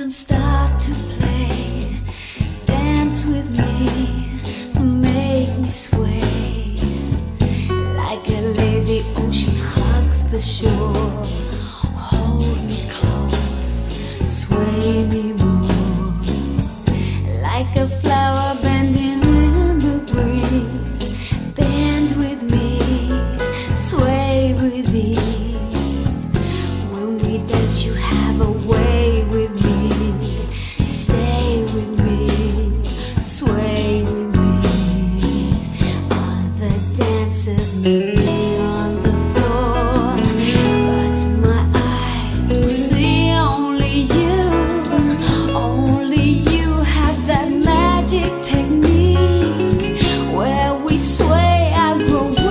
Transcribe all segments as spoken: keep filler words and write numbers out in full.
rhythm start to play, dance with me, make me sway, like a lazy ocean hugs the shore. Hold me close, sway me more, like a flower bending in the breeze. Bend with me, sway with ease. When we dance, you have a way with me. Stay with me, sway with me. All the dancers meet me on the floor, but my eyes will see only you. Only you have that magic technique where we sway, I grow weak.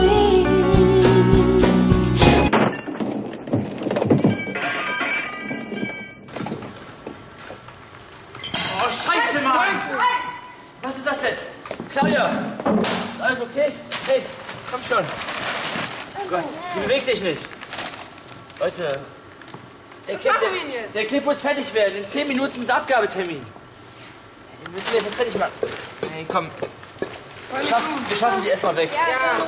Oh, Scheiße, Mann! Was ist das denn? Claudia! Ist alles okay? Hey, komm schon. Oh Gott, du beweg dich nicht. Leute, der Clip, der, der Clip muss fertig werden. In zehn Minuten ist Abgabetermin. Wir müssen den jetzt fertig machen. Hey, komm. Wir schaffen, wir schaffen die erstmal weg. Ja.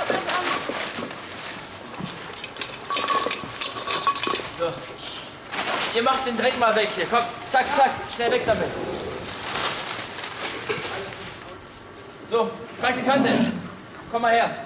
So. Ihr macht den Dreck mal weg hier. Komm, zack, zack, schnell weg damit. So, Praktikantin, komm mal her.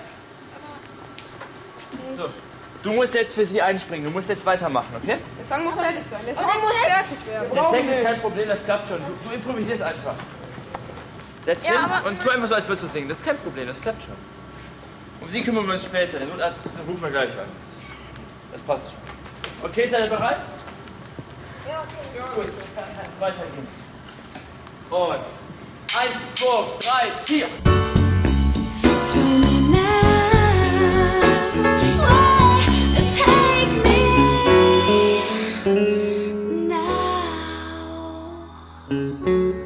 So. Du musst jetzt für sie einspringen, du musst jetzt weitermachen, okay? Der Song muss fertig sein. Der Song muss fertig werden. Der Text ist kein Problem, das klappt schon. Du, du improvisierst einfach. Setz Ja, hin aber- und tu einfach so, als würdest du singen. Das ist kein Problem, das klappt schon. Um sie kümmern wir uns später. Den Notarzt rufen wir gleich an. Das passt schon. Okay, seid ihr bereit? Ja, okay. Gut, kann es weitergehen. Und eins, zwei, drei, vier. Sway me now, sway, take me now.